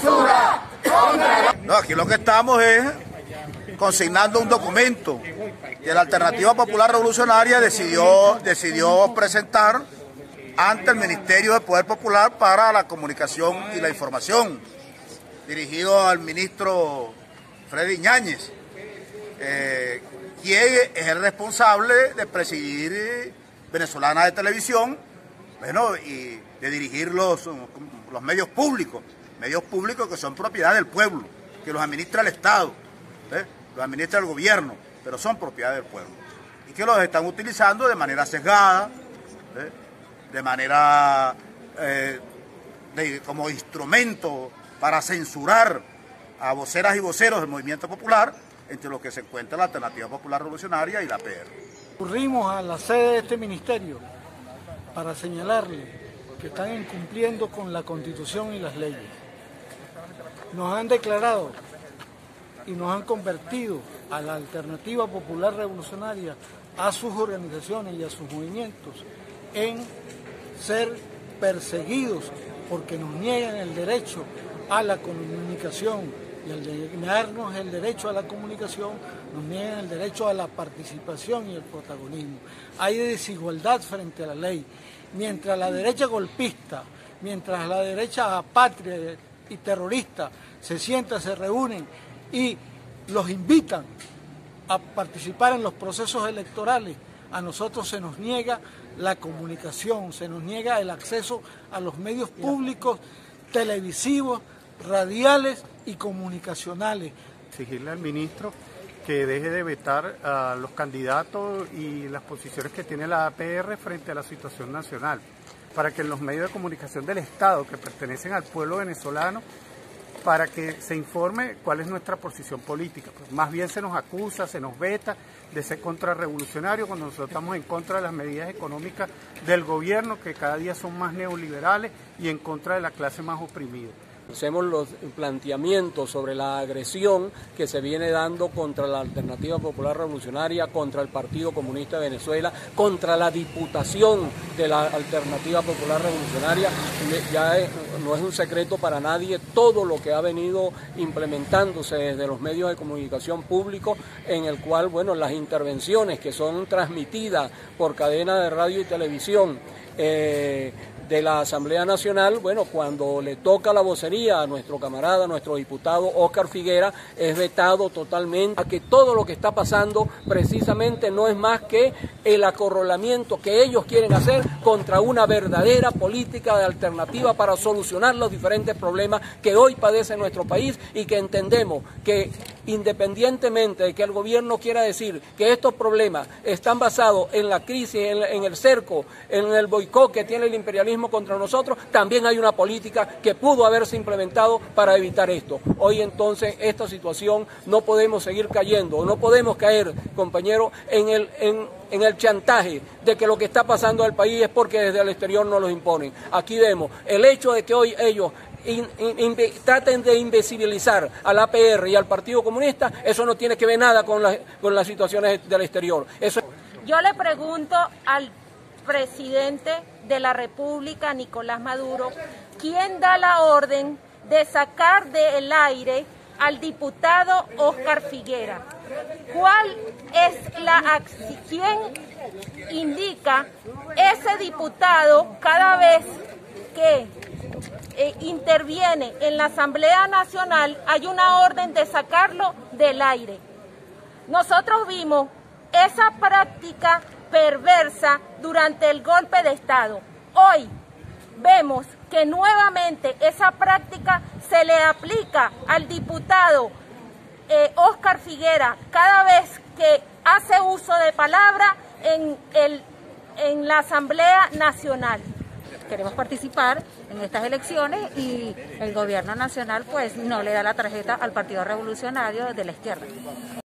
censura! No, aquí lo que estamos es consignando un documento que la Alternativa Popular Revolucionaria decidió presentar ante el Ministerio de Poder Popular para la Comunicación y la Información, dirigido al ministro Freddy Ñáñez, quien es el responsable de presidir Venezolana de Televisión, bueno, y de dirigir los medios públicos que son propiedad del pueblo, que los administra el Estado, los administra el gobierno, pero son propiedad del pueblo, y que los están utilizando de manera sesgada, de manera como instrumento para censurar a voceras y voceros del movimiento popular, entre los que se encuentra la Alternativa Popular Revolucionaria y la PR. Concurrimos a la sede de este ministerio para señalarle que están incumpliendo con la Constitución y las leyes. Nos han declarado y nos han convertido a la Alternativa Popular Revolucionaria, a sus organizaciones y a sus movimientos, en ser perseguidos porque nos niegan el derecho a la comunicación, y al negarnos el derecho a la comunicación nos niegan el derecho a la participación y el protagonismo. Hay desigualdad frente a la ley. Mientras la derecha golpista, mientras la derecha apátrida y terrorista se sientan, se reúnen y los invitan a participar en los procesos electorales, a nosotros se nos niega la comunicación, se nos niega el acceso a los medios públicos, televisivos, radiales y comunicacionales. Exigirle al ministro que deje de vetar a los candidatos y las posiciones que tiene la APR frente a la situación nacional, para que en los medios de comunicación del Estado que pertenecen al pueblo venezolano, para que se informe cuál es nuestra posición política. Pues más bien se nos acusa, se nos veta de ser contrarrevolucionarios cuando nosotros estamos en contra de las medidas económicas del gobierno, que cada día son más neoliberales, y en contra de la clase más oprimida. Hacemos los planteamientos sobre la agresión que se viene dando contra la Alternativa Popular Revolucionaria, contra el Partido Comunista de Venezuela, contra la diputación de la Alternativa Popular Revolucionaria. Ya no es un secreto para nadie todo lo que ha venido implementándose desde los medios de comunicación públicos, en el cual, bueno, las intervenciones que son transmitidas por cadena de radio y televisión de la Asamblea Nacional, bueno, cuando le toca la vocería a nuestro camarada, a nuestro diputado Óscar Figuera, es vetado totalmente, a que todo lo que está pasando precisamente no es más que el acorralamiento que ellos quieren hacer contra una verdadera política de alternativa para solucionar los diferentes problemas que hoy padece nuestro país, y que entendemos que independientemente de que el gobierno quiera decir que estos problemas están basados en la crisis, en el cerco, en el boicot que tiene el imperialismo contra nosotros, también hay una política que pudo haberse implementado para evitar esto. Hoy entonces esta situación no podemos seguir cayendo, no podemos caer, compañeros, en el chantaje de que lo que está pasando en el país es porque desde el exterior nos lo imponen. Aquí vemos el hecho de que hoy ellos traten de invisibilizar al APR y al Partido Comunista. Eso no tiene que ver nada con las situaciones del exterior. Yo le pregunto al presidente de la República, Nicolás Maduro, ¿quién da la orden de sacar del aire al diputado Óscar Figuera? ¿Cuál es quién indica ese diputado cada vez que interviene en la Asamblea Nacional? Hay una orden de sacarlo del aire. Nosotros vimos esa práctica perversa durante el golpe de Estado. Hoy vemos que nuevamente esa práctica se le aplica al diputado Óscar Figuera cada vez que hace uso de palabra en la Asamblea Nacional. Queremos participar en estas elecciones y el gobierno nacional pues no le da la tarjeta al Partido Revolucionario de la izquierda.